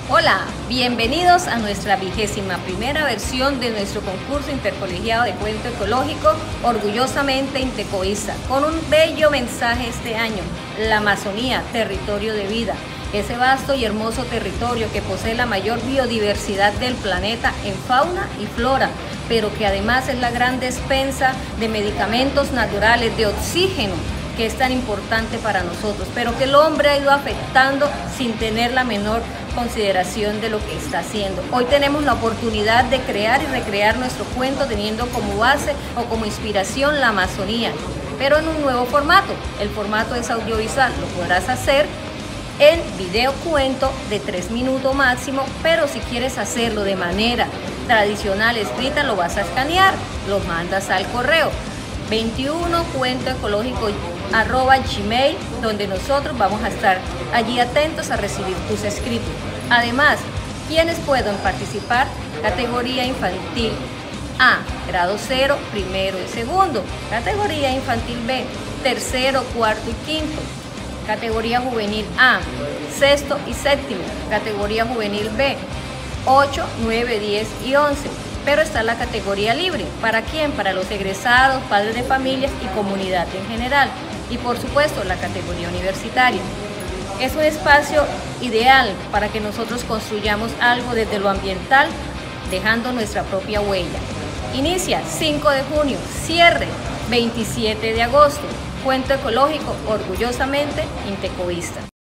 Hola, bienvenidos a nuestra 21ª versión de nuestro concurso intercolegiado de cuento ecológico, orgullosamente intecoísta, con un bello mensaje este año: la Amazonía, territorio de vida, ese vasto y hermoso territorio que posee la mayor biodiversidad del planeta en fauna y flora, pero que además es la gran despensa de medicamentos naturales, de oxígeno, que es tan importante para nosotros, pero que el hombre ha ido afectando sin tener la menor consideración de lo que está haciendo. Hoy tenemos la oportunidad de crear y recrear nuestro cuento teniendo como base o como inspiración la Amazonía, pero en un nuevo formato. El formato es audiovisual, lo podrás hacer en video cuento de 3 minutos máximo, pero si quieres hacerlo de manera tradicional escrita, lo vas a escanear, lo mandas al correo 21cuentoecológico@gmail, donde nosotros vamos a estar allí atentos a recibir tus escritos. Además, ¿quiénes pueden participar? Categoría infantil A, grado 0, primero y segundo. Categoría infantil B, tercero, cuarto y quinto. Categoría juvenil A, sexto y séptimo. Categoría juvenil B, 8, 9, 10 y 11. Pero está la categoría libre. ¿Para quién? Para los egresados, padres de familias y comunidad en general. Y por supuesto la categoría universitaria. Es un espacio ideal para que nosotros construyamos algo desde lo ambiental, dejando nuestra propia huella. Inicia 5 de junio, cierre 27 de agosto. Cuento ecológico, orgullosamente intecoísta.